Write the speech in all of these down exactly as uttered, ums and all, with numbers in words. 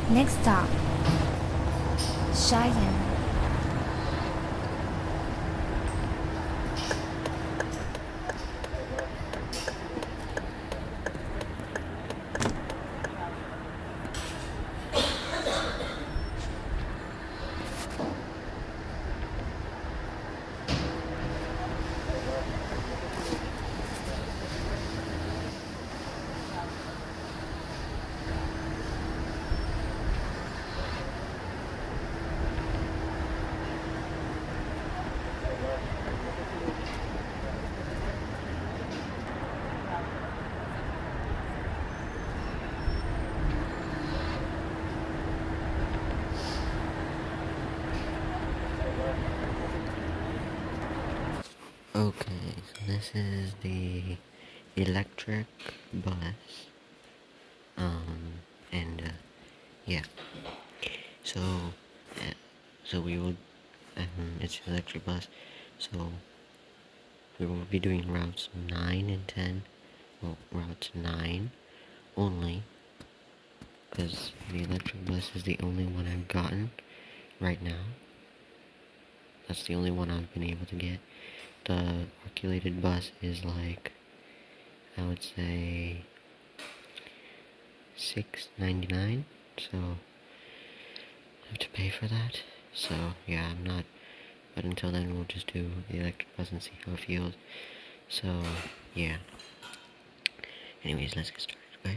Next stop, Cheyenne. Okay, so this is the electric bus, um, and, uh, yeah, so, uh, so we will, um, it's an electric bus, so we will be doing routes nine and ten, well, routes nine only, because the electric bus is the only one I've gotten right now. That's the only one I've been able to get. The articulated bus is like, I would say, six ninety-nine, so I have to pay for that. So yeah, I'm not, but until then we'll just do the electric bus and see how it feels. So yeah, anyways, let's get started, okay?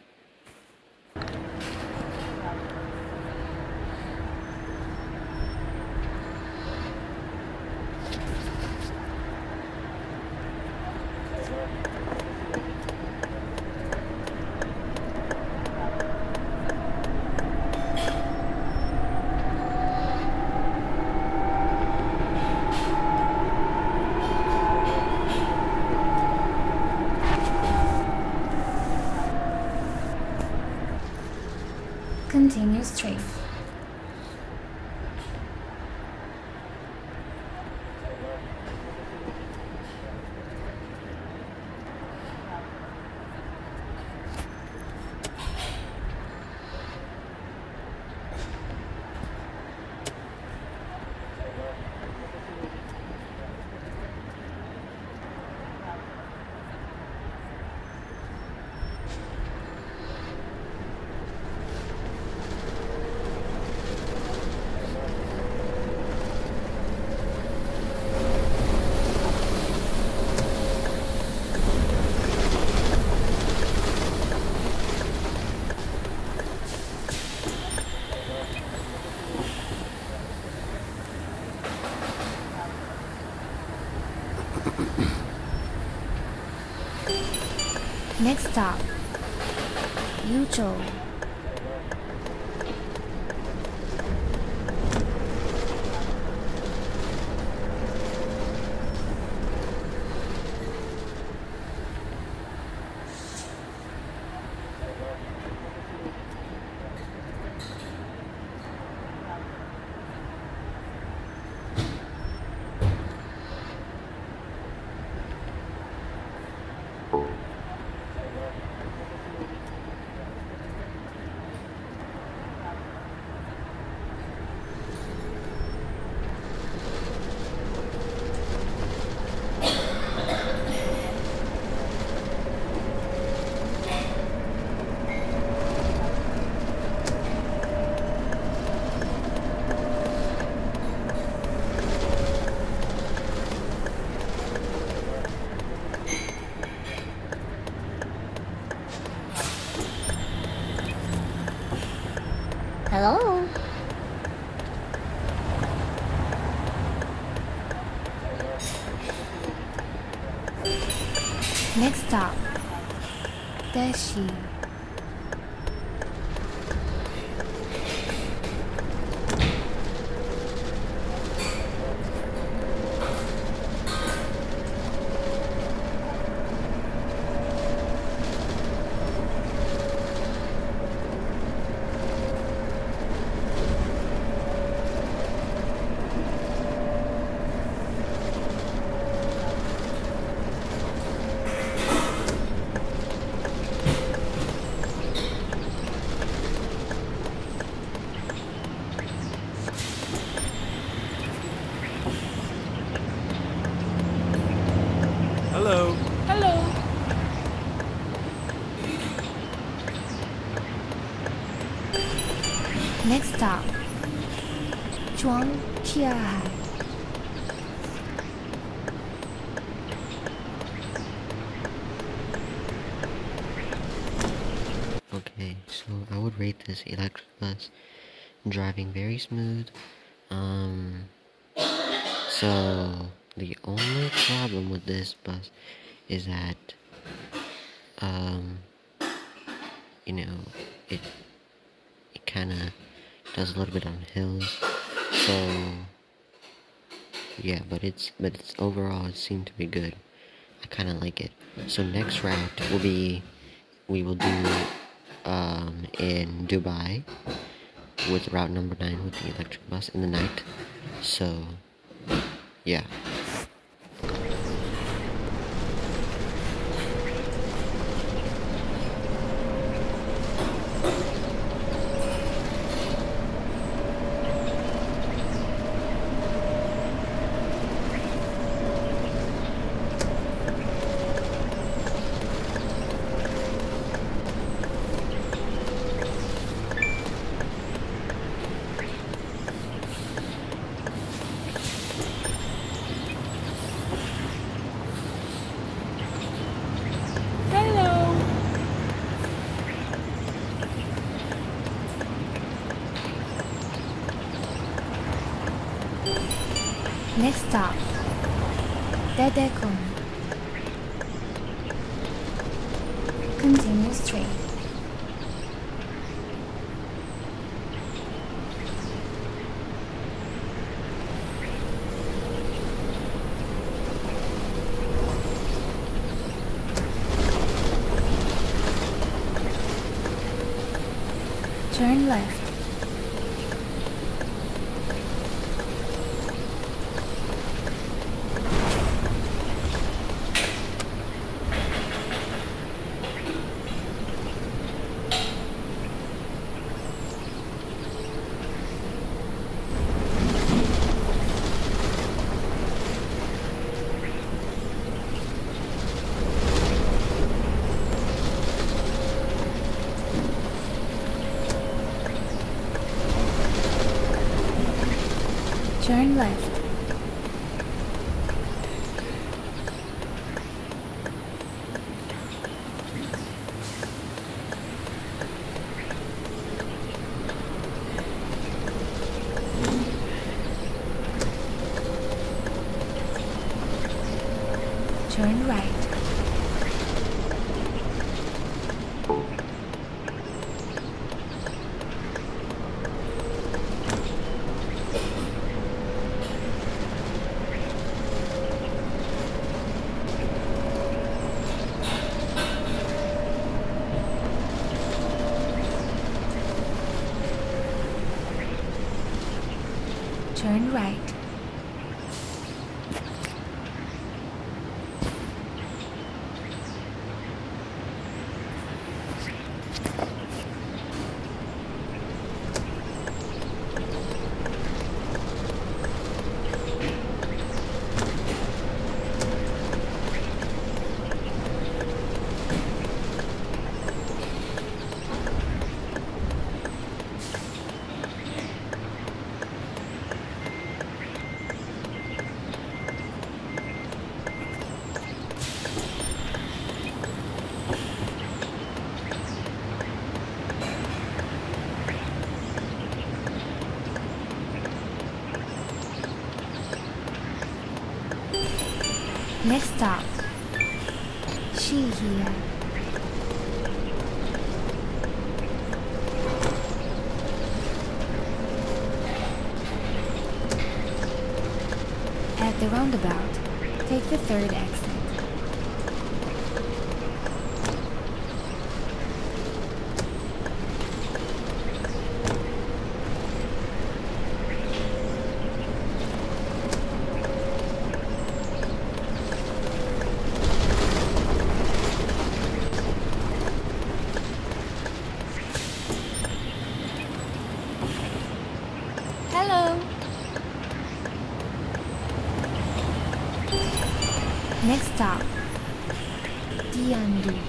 Continue straight. Next stop, Yuzhou. Hello? Next stop, Dashi. Next stop, Zhuangjiahai. Okay, so I would rate this electric bus driving very smooth. Um, so the only problem with this bus is that, um, you know, it it kind of does a little bit on hills. So yeah, but it's but it's overall it seemed to be good. I kind of like it. So next route will be we will do um in Dubai with route number nine with the electric bus in the night. So yeah. Next stop, Dedekon. Continue straight. Turn left. Turn left. Turn right. Turn right. Next stop, Shihia. At the roundabout, take the third exit. Next stop, Tiandu.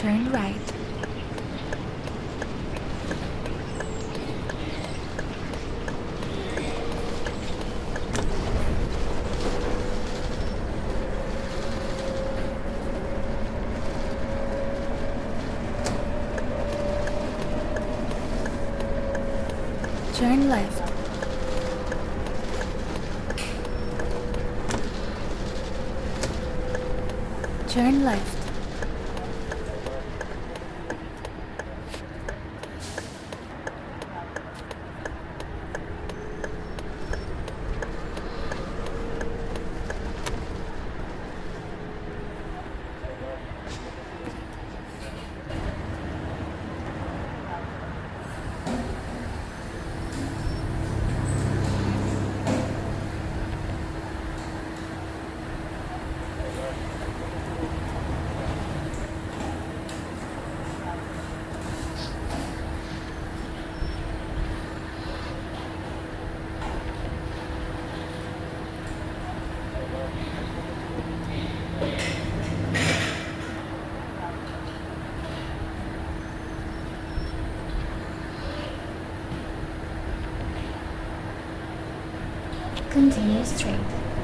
Turn right. Turn left. Turn left. Continue straight.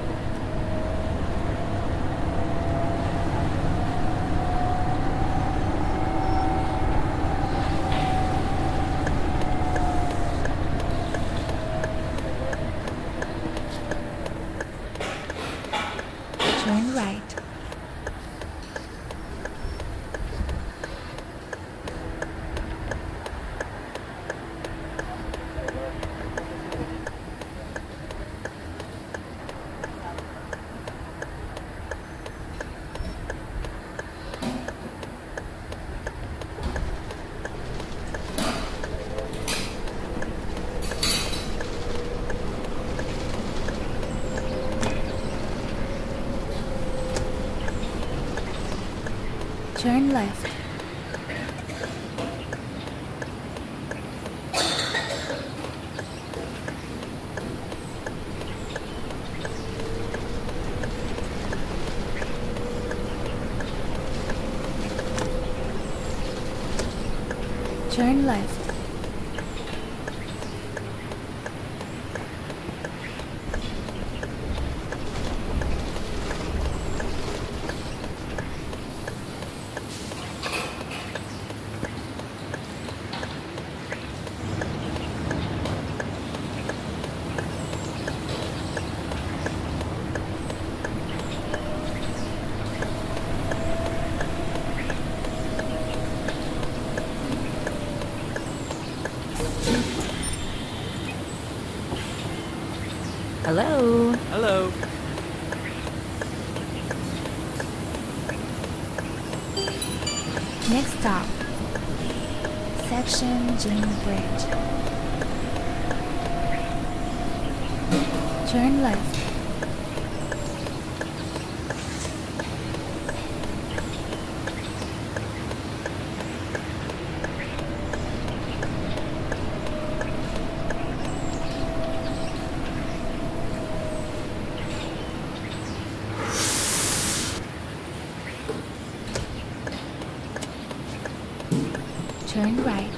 Turn right. Turn left. Turn left. Hello. Hello. Next stop, Section Jane Bridge. Turn left. Turn right.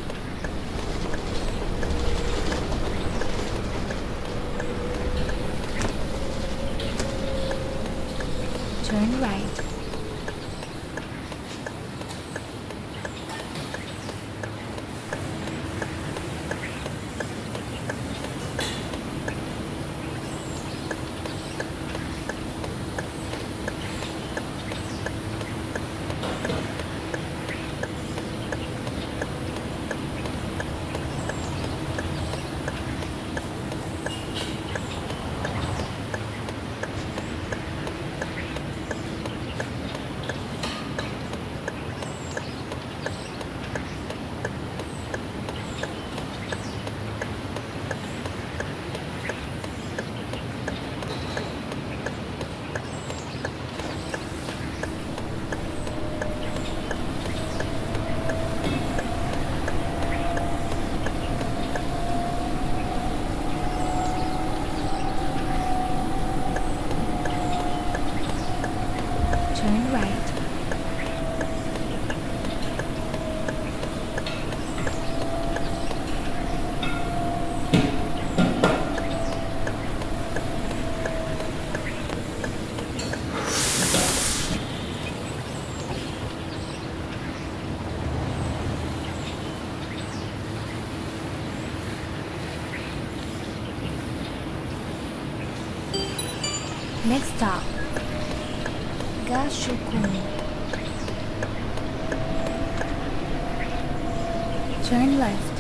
Turn right. Next stop, Gashukun. Turn left.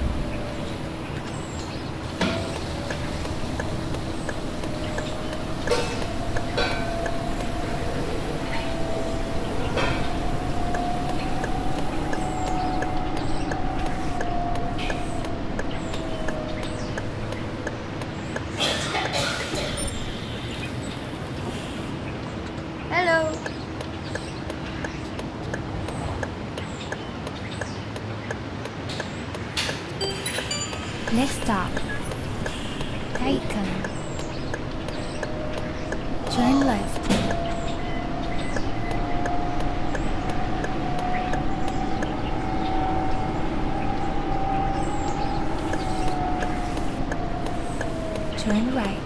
Hello. Next stop, Taikan. Turn left. Turn right.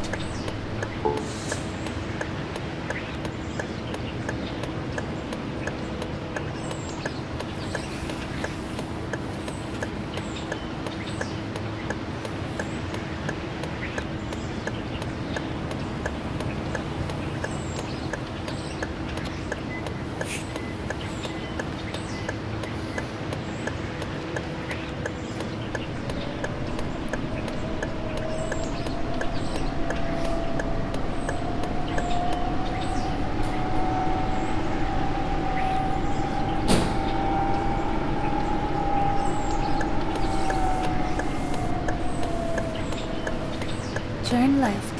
Turn left.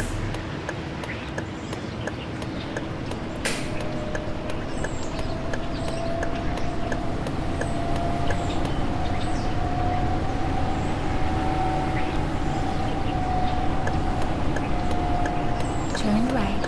Turn right.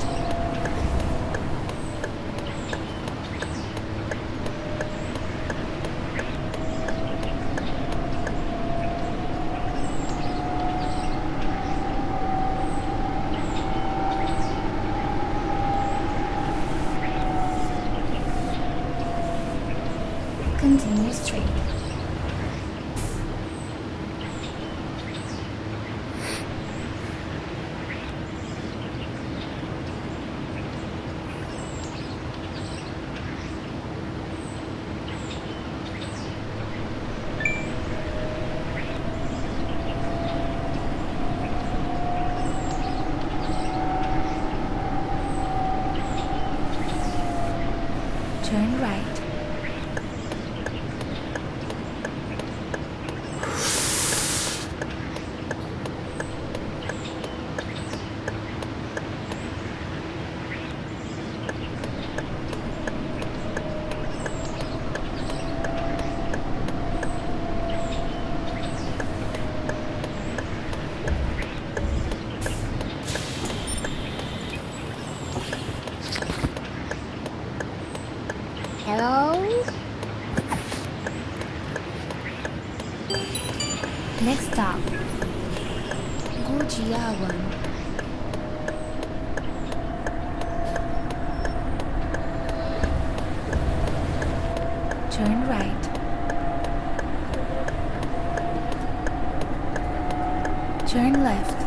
Continue straight. Turn right. Hello. Next stop, Gujiawan. Turn right. Turn left.